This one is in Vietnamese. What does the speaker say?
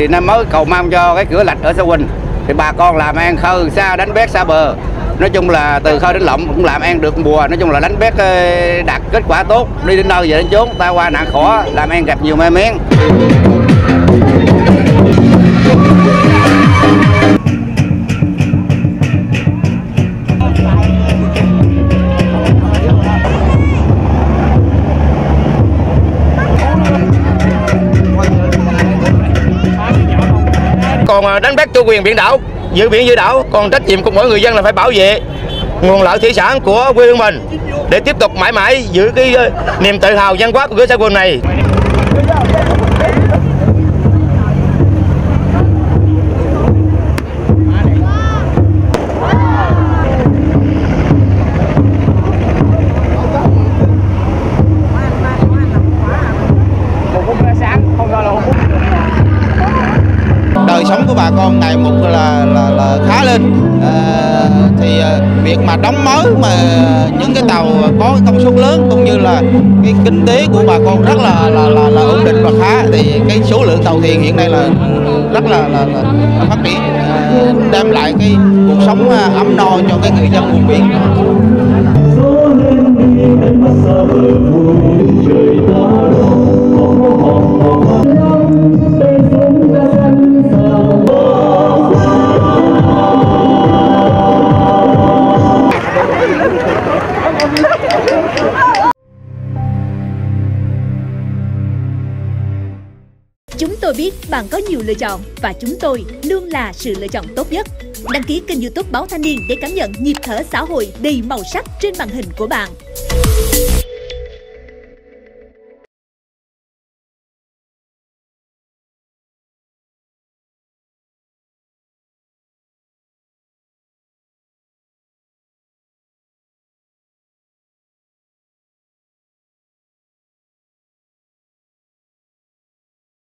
Thì năm mới cầu mong cho cái cửa lạch ở Sa Huỳnh thì bà con làm ăn khơi xa, đánh bét xa bờ. Nói chung là từ khơi đến lộng cũng làm ăn được mùa. Nói chung là đánh bét đạt kết quả tốt, đi đến đâu về đến chốn, ta qua nạn khổ, làm ăn gặp nhiều may mắn. Còn đánh bắt chủ quyền biển đảo, giữ biển giữ đảo, còn trách nhiệm của mỗi người dân là phải bảo vệ nguồn lợi thủy sản của quê hương mình để tiếp tục mãi mãi giữ cái niềm tự hào văn hóa của cửa Sa Huỳnh này. Đời sống của bà con ngày một là khá lên, thì việc mà đóng mới mà những cái tàu có công suất lớn cũng như là cái kinh tế của bà con rất là ổn định và khá, thì cái số lượng tàu thuyền hiện nay là rất là phát triển, đem lại cái cuộc sống ấm no cho cái người dân vùng biển. Chúng tôi biết bạn có nhiều lựa chọn và chúng tôi luôn là sự lựa chọn tốt nhất. Đăng ký kênh YouTube Báo Thanh Niên để cảm nhận nhịp thở xã hội đầy màu sắc trên màn hình của bạn.